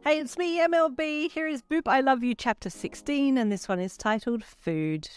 Hey, it's me, MLB. Here is Boop I Love You Chapter 16, and this one is titled Food.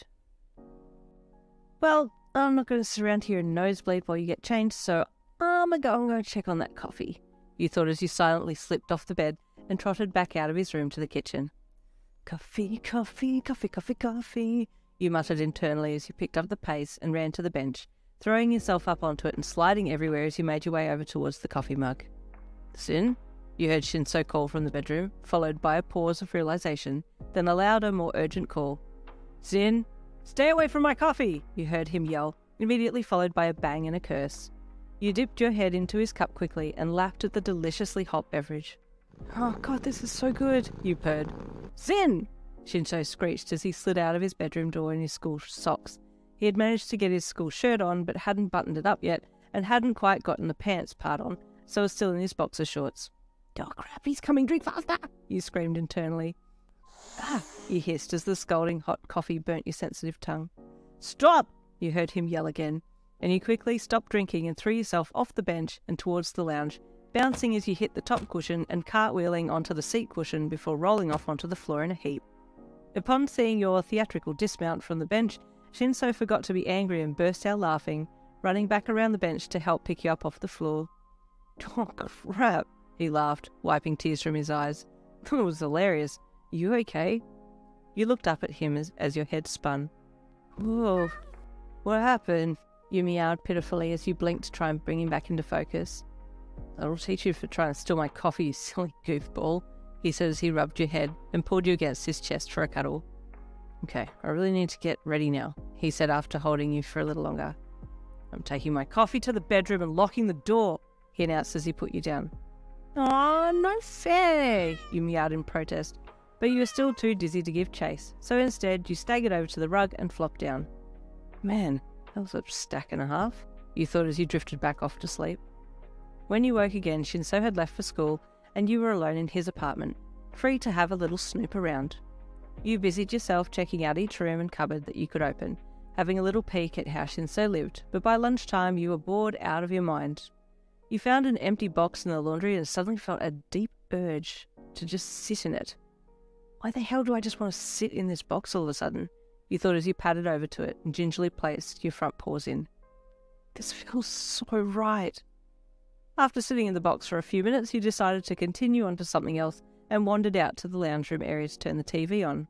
Well, I'm not going to sit around here and nosebleed while you get changed, so I'm going to check on that coffee, you thought as you silently slipped off the bed and trotted back out of his room to the kitchen. Coffee, coffee, coffee, coffee, coffee, you muttered internally as you picked up the pace and ran to the bench, throwing yourself up onto it and sliding everywhere as you made your way over towards the coffee mug. Sin? You heard Shinsou call from the bedroom, followed by a pause of realization, then a louder, more urgent call. Zin, stay away from my coffee, you heard him yell, immediately followed by a bang and a curse. You dipped your head into his cup quickly and lapped at the deliciously hot beverage. Oh God, this is so good, you purred. Zin! Shinsou screeched as he slid out of his bedroom door in his school socks. He had managed to get his school shirt on, but hadn't buttoned it up yet, and hadn't quite gotten the pants part on, so was still in his boxer shorts. Oh crap, he's coming, drink faster! You screamed internally. Ah, you hissed as the scalding hot coffee burnt your sensitive tongue. Stop! You heard him yell again, and you quickly stopped drinking and threw yourself off the bench and towards the lounge, bouncing as you hit the top cushion and cartwheeling onto the seat cushion before rolling off onto the floor in a heap. Upon seeing your theatrical dismount from the bench, Shinsou forgot to be angry and burst out laughing, running back around the bench to help pick you up off the floor. Oh crap! He laughed, wiping tears from his eyes. It was hilarious. You okay? You looked up at him as your head spun. Whoa, what happened? You meowed pitifully as you blinked to try and bring him back into focus. I'll teach you for trying to steal my coffee, you silly goofball, he said as he rubbed your head and pulled you against his chest for a cuddle. Okay, I really need to get ready now, he said after holding you for a little longer. I'm taking my coffee to the bedroom and locking the door, he announced as he put you down. Aw, no fair, you meowed in protest, but you were still too dizzy to give chase, so instead you staggered over to the rug and flopped down. Man, that was a stack and a half, you thought as you drifted back off to sleep. When you woke again, Shinsou had left for school, and you were alone in his apartment, free to have a little snoop around. You busied yourself checking out each room and cupboard that you could open, having a little peek at how Shinsou lived, but by lunchtime you were bored out of your mind. You found an empty box in the laundry and suddenly felt a deep urge to just sit in it. Why the hell do I just want to sit in this box all of a sudden? You thought as you padded over to it and gingerly placed your front paws in. This feels so right. After sitting in the box for a few minutes, you decided to continue on to something else and wandered out to the lounge room area to turn the TV on.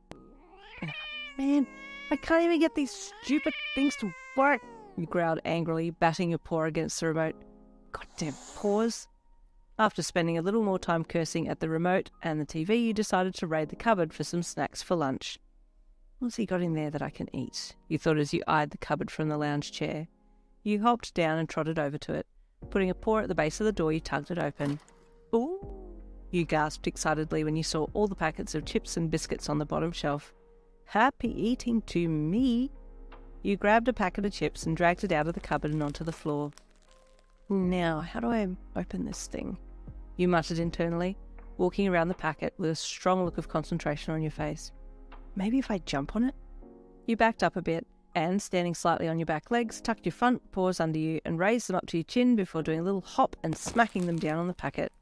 Man, I can't even get these stupid things to work, you growled angrily, batting your paw against the remote. Goddamn paws. After spending a little more time cursing at the remote and the TV, you decided to raid the cupboard for some snacks for lunch. What's he got in there that I can eat? You thought as you eyed the cupboard from the lounge chair. You hopped down and trotted over to it. Putting a paw at the base of the door, you tugged it open. Ooh! You gasped excitedly when you saw all the packets of chips and biscuits on the bottom shelf. Happy eating to me! You grabbed a packet of chips and dragged it out of the cupboard and onto the floor. Now, how do I open this thing? You muttered internally, walking around the packet with a strong look of concentration on your face. Maybe if I jump on it? You backed up a bit and, standing slightly on your back legs, tucked your front paws under you and raised them up to your chin before doing a little hop and smacking them down on the packet.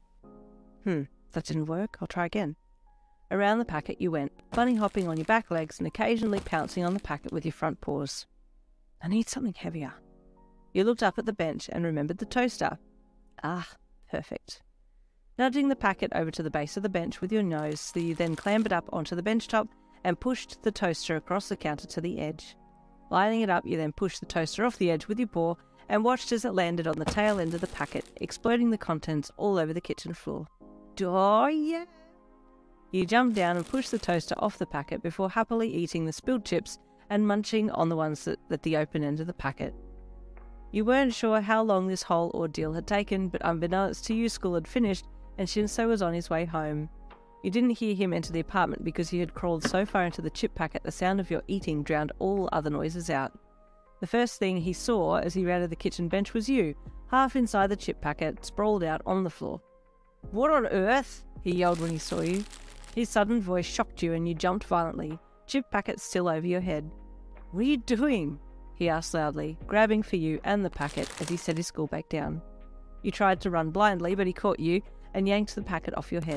That didn't work. I'll try again. Around the packet you went, bunny hopping on your back legs and occasionally pouncing on the packet with your front paws. I need something heavier. You looked up at the bench and remembered the toaster. Ah, perfect. Nudging the packet over to the base of the bench with your nose, you then clambered up onto the bench top and pushed the toaster across the counter to the edge. Lining it up, you then pushed the toaster off the edge with your paw and watched as it landed on the tail end of the packet, exploding the contents all over the kitchen floor. Oh yeah! You jumped down and pushed the toaster off the packet before happily eating the spilled chips and munching on the ones at the open end of the packet. You weren't sure how long this whole ordeal had taken, but unbeknownst to you, school had finished and Shinsou was on his way home. You didn't hear him enter the apartment because he had crawled so far into the chip packet the sound of your eating drowned all other noises out. The first thing he saw as he rounded the kitchen bench was you, half inside the chip packet, sprawled out on the floor. What on earth? He yelled when he saw you. His sudden voice shocked you and you jumped violently, chip packet still over your head. What are you doing? He asked loudly, grabbing for you and the packet as he set his school bag down. You tried to run blindly, but he caught you and yanked the packet off your head.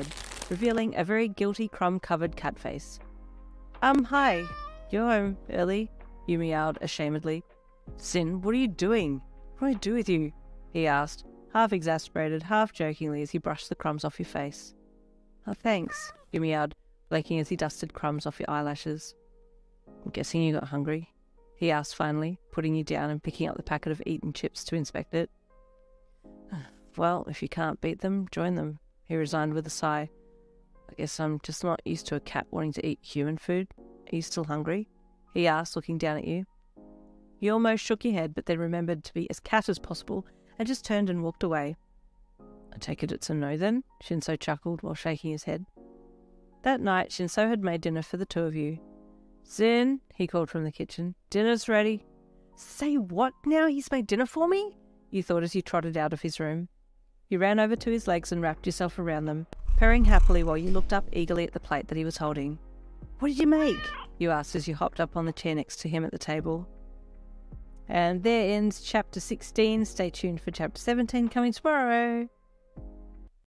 revealing a very guilty crumb-covered cat face. Hi. You're home early, you meowed ashamedly. Sin, what are you doing? What do I do with you? He asked, half exasperated, half jokingly as he brushed the crumbs off your face. Oh, thanks, you meowed, blinking as he dusted crumbs off your eyelashes. I'm guessing you got hungry? He asked finally, putting you down and picking up the packet of eaten chips to inspect it. Well, if you can't beat them, join them, he resigned with a sigh. I guess I'm just not used to a cat wanting to eat human food. Are you still hungry? He asked, looking down at you. You almost shook your head, but then remembered to be as cat as possible and just turned and walked away. I take it it's a no then? Shinsou chuckled while shaking his head. That night, Shinsou had made dinner for the two of you. Zin, he called from the kitchen. Dinner's ready. Say what now? He's made dinner for me? You thought as you trotted out of his room. You ran over to his legs and wrapped yourself around them, purring happily while you looked up eagerly at the plate that he was holding. What did you make? You asked as you hopped up on the chair next to him at the table. And there ends chapter 16. Stay tuned for chapter 17 coming tomorrow.